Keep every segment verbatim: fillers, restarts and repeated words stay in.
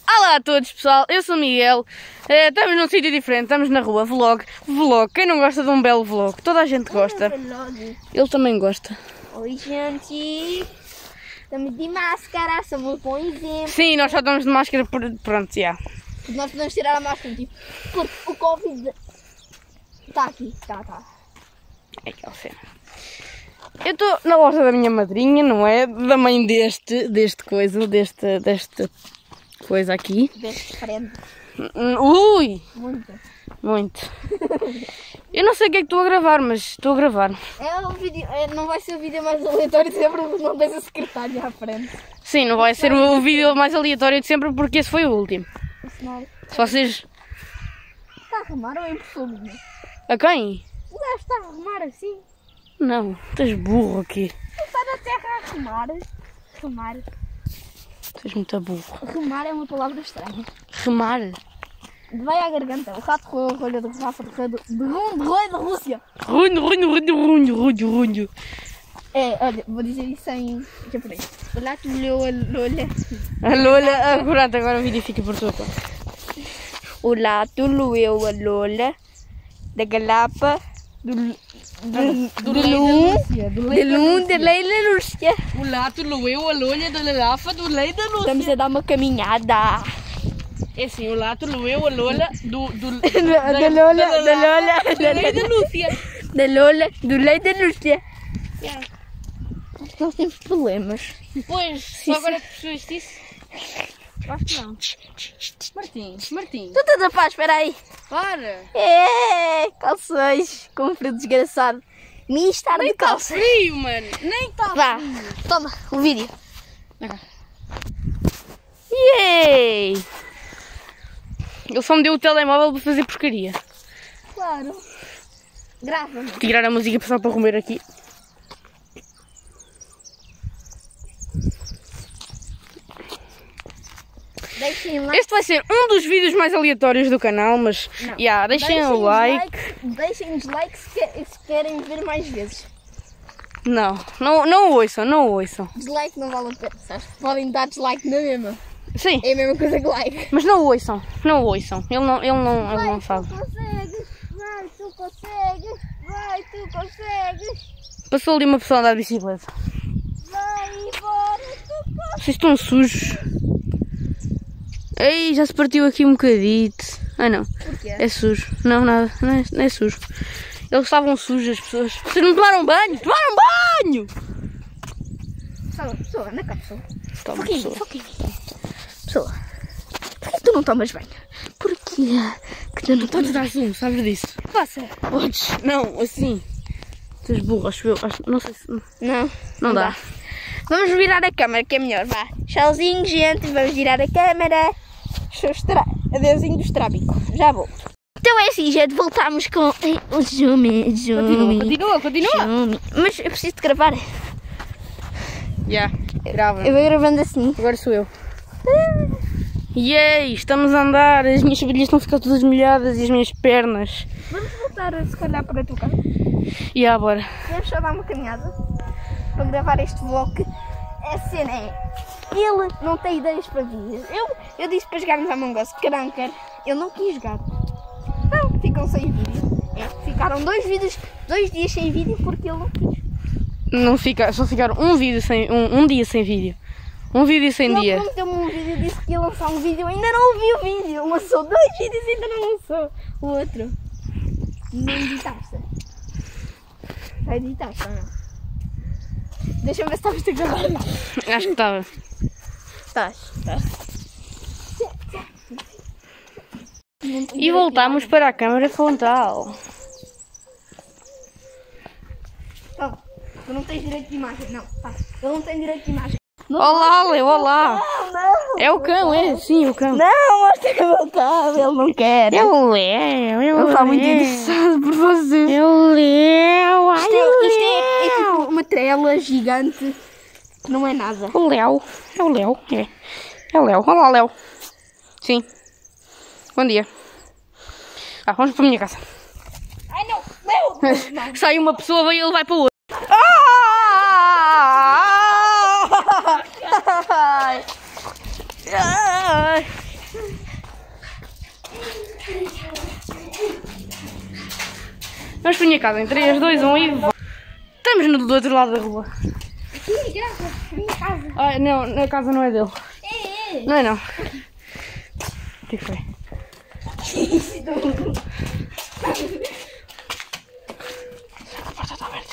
Olá a todos, pessoal, eu sou o Miguel, uh, estamos num sítio diferente, estamos na rua, vlog, vlog, quem não gosta de um belo vlog? Toda a gente gosta, ele também gosta. Oi gente, estamos de máscara, somos bom exemplo. Sim, nós só estamos de máscara, por... pronto, já. Yeah. Nós podemos tirar a máscara, tipo, porque o Covid está aqui, está, está. É aquela cena. Eu estou na loja da minha madrinha, não é? Da mãe deste, deste coisa, deste, deste coisa aqui. Deste frente. Ui! Muito. Muito. Eu não sei o que é que estou a gravar, mas estou a gravar. É o vídeo, é, não vai ser o vídeo mais aleatório de sempre porque não tens a secretária à frente. Sim, não vai ser o vídeo mais aleatório de sempre porque esse foi o último. Se vocês... Está a arrumar ou é impossível? A quem? O gajo está a arrumar assim. Não, estás burro aqui. Está na terra a arrumar. Remar. Estás muito burro. Remar é uma palavra estranha. Remar? Vai à garganta. O rato roeu a rolha do Rafa de Rei de Rui da Rússia. Runho, runho, runho, runho, runho, runho. É, olha, vou dizer isso em japonês. Olá, tu leu a Lola. A Lola, agora, agora o vídeo fica por tua conta. Olá, tu leu a Lola da Galapa do do Lum, de Lum, de Leila Lúcia. Olá, tu leu a Lola da Lalafa do Leida Lúcia. Estamos a dar uma caminhada. É assim, olá, tu leu a Lola do... do da Lola, da Lola, da Leida Lúcia. Da Lola, do Leida Lúcia. Nós temos problemas. Pois, só agora que percebeste isso? Acho que não. Martim, Martim. Tu estás a paz, espera aí. Para. É, calções com um frio desgraçado. Me estar de calça. Nem está frio, mano. Nem está Vá, frio. toma o vídeo. Okay. Yay! Ele só me deu o telemóvel para fazer porcaria. Claro. Grava-me. Tirar a música só para comer aqui. Deixem like. Este vai ser um dos vídeos mais aleatórios do canal, mas yeah, deixem, deixem o like. like. Deixem os likes se, que, se querem ver mais vezes. Não, não, não ouçam, não ouçam. Dislike não vale a pena, sabes? Podem dar dislike na mesma. Sim. É a mesma coisa que like. Mas não ouçam, não ouçam. Ele não, ele não, vai, ele não sabe. Tu consegues, vai, tu consegues, vai, tu consegues. Passou ali uma pessoa a andar de bicicleta. Vai embora, tu consegues. Vocês estão sujos. Ei, já se partiu aqui um bocadito. Ah não, Porquê? é sujo. Não, nada, não é, não é sujo. Eles estavam sujos, as pessoas. Vocês não tomaram banho? Tomaram banho! Pessoa, pessoa, anda cá, pessoa. Toma, Foquinho, pessoa. foquinho. Pessoa, por que tu não tomas banho? Porquê que tu não Podes tomas dar banho? zoom, sabes disso? Faça. Podes. Não, assim. Estás burro, acho eu. Acho, não sei se... Não, Não, não dá. dá. Vamos virar a câmera, que é melhor, vá. Tchauzinho, gente, vamos virar a câmera. Estra... Adeusinho do estrábico, já volto. Então é assim, gente, voltámos com o zoom, zoom. Continua, continua, continua. Zoom. Mas eu preciso de gravar. Já, yeah, grava. Eu vou gravando assim. Agora sou eu. Yay, estamos a andar. As minhas sapatilhas estão a ficar todas molhadas e as minhas pernas. Vamos voltar, se calhar, para a tua casa. E yeah, bora. Vamos só dar uma caminhada para gravar este vlog. A cena é, ele não tem ideias para vídeos. Eu, eu disse para jogarmos a Among Us, porque não quer. Ele não quis jogar. Então ficam sem vídeo. É, ficaram dois vídeos, dois dias sem vídeo porque ele não quis. Não fica, só ficaram um vídeo sem, um, um dia sem vídeo. Um vídeo sem Ele dia. prometeu-me um vídeo, disse que ia lançar um vídeo, ainda não ouvi o vídeo. Ele lançou dois vídeos e ainda não lançou o outro. Não editaste. Já editaste ou não? Deixa-me ver se estavas a gravar. Acho que estava. Estás, estás. E voltámos para a câmara frontal. Oh, tu não tens direito de imagem, não. Tá. Ele não tem direito de imagem. Não, Olá, Leo, olá. não, não. É o cão, é? Sim, o cão. Não, mostra que eu estava. Ele não quer. É o Leo, é o Ele está muito Leo. interessado por vocês. É o Leo, ai Isto, é, o isto é, é Leo. tipo uma trela gigante que não é nada. O Léo, é o Léo, é. É o Léo, olá Léo. Sim. Bom dia. Ah, vamos para a minha casa. Ai não, Léo! Não. Sai uma pessoa e ele vai para o outro. Ai. Ai. Vamos para a minha casa em três, dois, um e vai. Estamos no do outro lado da rua. Aqui, graças, a minha casa. Ah, não, a casa não é dele. É, é. Não é não. O que foi? A porta está aberta.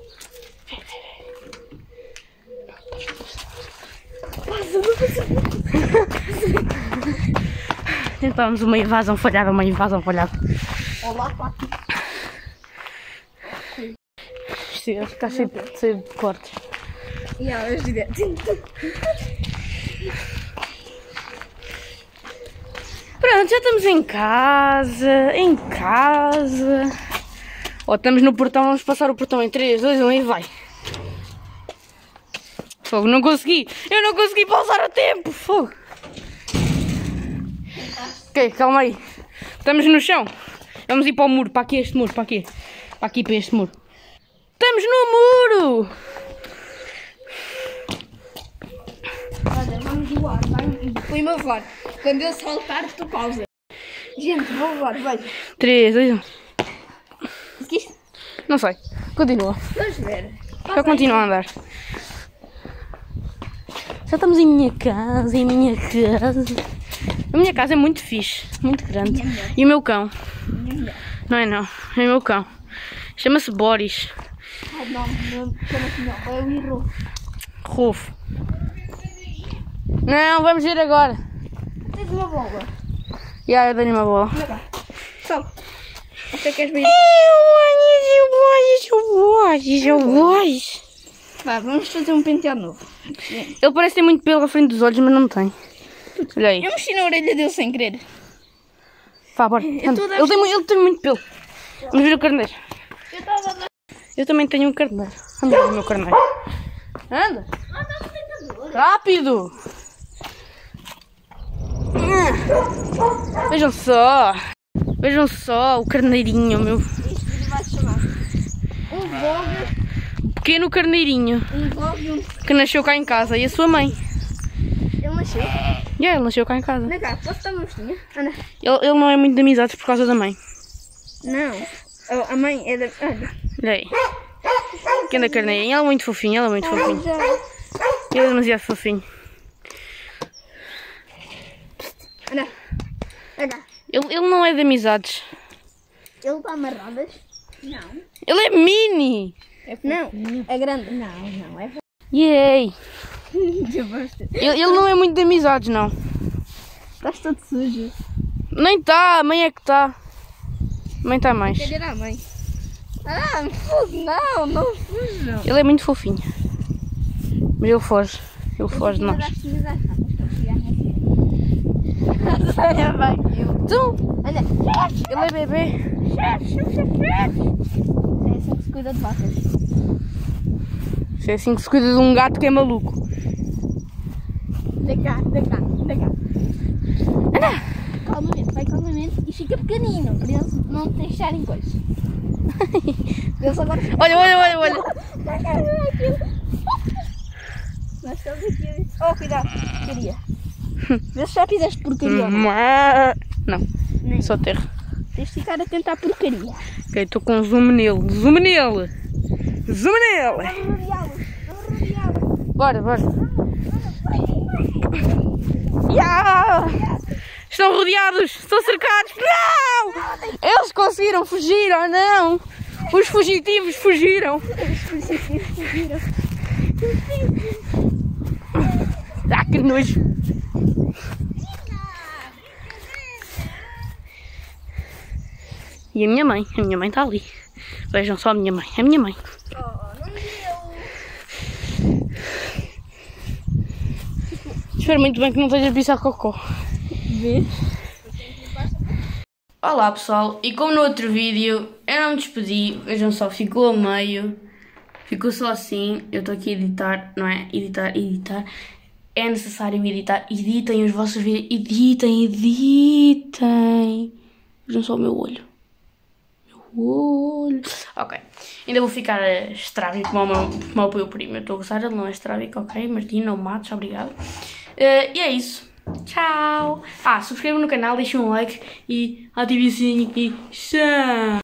Tentámos uma invasão falhada, uma invasão falhada. Olá, pato. Isto ia ficar cheio de, cheio de cortes. E elas direto. Pronto, já estamos em casa, em casa. Ó, estamos no portão, vamos passar o portão em três, dois, um e vai. Fogo, não consegui, eu não consegui pausar o tempo, fogo. Ok, calma aí. Estamos no chão. Vamos ir para o muro, para aqui este muro, para aqui. Para aqui, para este muro. Estamos no muro! Olha, vamos voar, vai. Põe-me a voar. Quando eu saltar, tu pausa. Gente, vou voar, vai. três, dois, um. Conseguiste? Não sei. Continua. Vamos ver. Só continua a andar. Já estamos em minha casa, em minha casa. A minha casa é muito fixe, muito grande. E o meu cão? Não é não, é o meu cão. Chama-se Boris. Ah, não, não, chama-se não. É o Hiro. Rufo. Não, vamos ver agora. Tens uma bola. E aí, eu dei-lhe uma bola. Olha cá. Sobe. Você queres ver? Eu Boris, eu Boris, eu Boris. Vá, vamos fazer um penteado novo. Ele parece ter muito pelo à frente dos olhos, mas não tem. Olha aí. Eu mexi na orelha dele sem querer. Vá, bora. Anda. Ele, tem, mu- ele tem muito pelo. Vamos ver o carneiro. Eu estava a dar. Eu também tenho um carneiro. Anda ver o meu carneiro. Anda. Rápido. Vejam só. Vejam só o carneirinho, meu. Isto vai chamar. Um vlog. Pequeno carneirinho. Um vlog e um. Que nasceu cá em casa. E a sua mãe. Ele nasceu. E yeah, ele nasceu cá em casa. Anda cá, posso dar uma mostinha? Anda. Ele, ele não é muito de amizades por causa da mãe. Não. A- A mãe é da. Anda. Olha aí. Pequena carneirinha. Ela é muito fofinha. Ela é muito fofinha. Ele é demasiado fofinho. Anda. Anda. Ele, ele não é de amizades. Ele está amarradas? Não. Ele é mini. Não. É grande. Não, não. É. Yay. Eu gosto. Ele, ele não é muito de amizades, não. Estás todo sujo. Nem está. A mãe é que está. A mãe está mais. Quer dizer à mãe. Ah, fogo, não, não fujam. Ele é muito fofinho. Mas ele foge. Ele foge de nós. Olha, vai eu. Tu? Olha. Ele é bebê. É assim que se cuida de vacas. Isso é assim que se cuida de um gato que é maluco. Vem cá, vem cá, vem cá. Calmamente, vai calmamente e fica pequenino, para eles não te deixarem coisas. Eles agora ficam... Olha, olha, olha, olha. Nós estamos aqui. Oh, cuidado, porcaria. Vê se já fizeste porcaria ou não. Não, Nem. só terra. Tens de ficar atento à porcaria. Ok, estou com zoom nele. Zoom nele. Zoom nele. Vamos rodeá-los, vamos rodeá-los. Bora, bora. Yeah! Estão rodeados, estão cercados. Não! Eles conseguiram fugir, ou não? Os fugitivos fugiram. Os fugitivos fugiram. Ah, que nojo. E a minha mãe, a minha mãe está ali. Vejam só a minha mãe, a minha mãe. Oh, não deu. Espero muito bem que não esteja pisado cocô. Vês? Olá pessoal, e como no outro vídeo eu não me despedi, vejam só, ficou a meio, ficou só assim, eu estou aqui a editar, não é? Editar, editar, é necessário editar, editem os vossos vídeos, editem, editem, vejam só o meu olho, meu olho, ok, ainda vou ficar estrábico como o meu, como o meu primo, eu estou a gostar, ele não é estrábico, ok, Martim, não mates, obrigado, uh, e é isso. Tchau! Ah, subscrevam no canal, deixem um like e ativem o sininho e tchau!